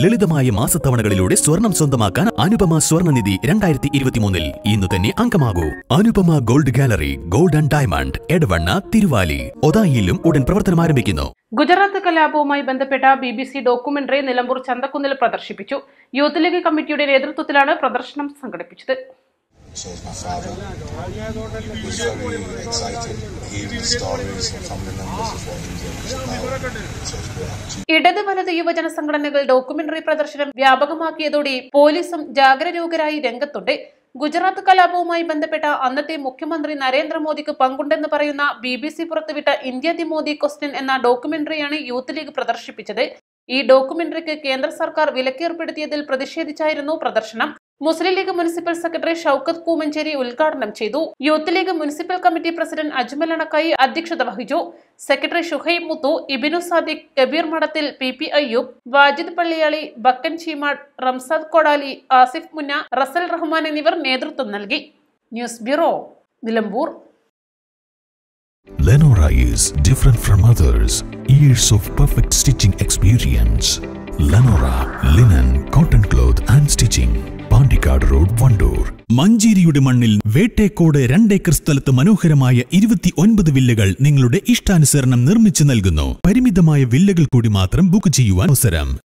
ലളിതമായ മാസത്തവണകളിലൂടെ സ്വർണം സ്വന്തമാക്കാൻ അനുപമ സ്വർണ്ണനിധി 2023 ഇന്നു തന്നെ അംഗമാകൂ. Anupama gold gallery, gold and diamond, Edavanna, Thiruvali, ഒതായിയിലും ഉടൻ പ്രവർത്തനം ആരംഭിക്കുന്നു. ഗുജറാത്ത് കലാപവുമായി ബന്ധപ്പെട്ട BBC ഡോക്യുമെന്ററി നിലമ്പൂർ ചന്തക്കുന്നിൽ പ്രദർശിപ്പിച്ചു. യൂത്ത് ലീഗ് കമ്മിറ്റിയുടെ നേതൃത്വത്തിലാണ് പ്രദർശനം സംഘടിപ്പിച്ചത്. So my father was very excited hearing the stories from the members of what he was about. ഇടത് വലത് യുവജന സംഘടനകൾ ഡോക്യുമെന്ററി പ്രദർശനം വ്യാപകമാക്കിയതോടെ പോലീസും ജാഗരൂകരായി രംഗത്തുണ്ട്. ഗുജറാത്ത് കലാപവുമായി ബന്ധപ്പെട്ട അന്നത്തെ മുഖ്യമന്ത്രി നരേന്ദ്രമോദിക്ക് പങ്കുണ്ടെന്ന് പറയുന്ന BBC പുറത്തുവിട്ട ഇന്ത്യ ദി മോദി ക്വസ്റ്റ്യൻ എന്ന ഡോക്യുമെന്ററിയാണ് യൂത്ത് ലീഗ് പ്രദർശിപ്പിച്ചത്. ഈ ഡോക്യുമെന്ററിക്ക് കേന്ദ്ര സർക്കാർ വിലക്കേർപ്പെടുത്തിയതിൽ പ്രതിഷേധിച്ചായിരുന്നു പ്രദർശനം. Muslim League municipal secretary Shoukath Koomancheri ഉദ്ഘാടനം ചെയ്തു. Youth League municipal committee president Ajmal Anakkayi അധ്യക്ഷത വഹിച്ചു. സെക്രട്ടറി ഷുഹൈബ് മുത്തു, ഇബിനു സാദിഖ്, കബീർ മഠത്തിൽ, PP അയ്യൂബ്, വാജിദ് പള്ളിയാളി, ബക്കൻ ചീമാട്, റംസാദ് കൊടാലി, ആസിഫ് മുന്ന, റസൽ റഹ്മാൻ എന്നിവർ നേതൃത്വം നൽകി. News bureau, Nilambur. Lenora is different from others. Years of perfect stitching experience. Lenora linen, cotton cloth and stitching. Pandikkad road, Wandoor. മഞ്ചേരിയുടെ മണ്ണിൽ വേട്ടേക്കോട് 2 ഏക്കർ സ്ഥലത്ത് മനോഹരമായ 29 വില്ലകൾ നിങ്ങളുടെ ഇഷ്ടാനുസരണം നിർമ്മിച്ചു നൽകുന്നു. പരിമിതമായ വില്ലകൾ കൂടി മാത്രം ബുക്ക് ചെയ്യുവാൻ അവസരം.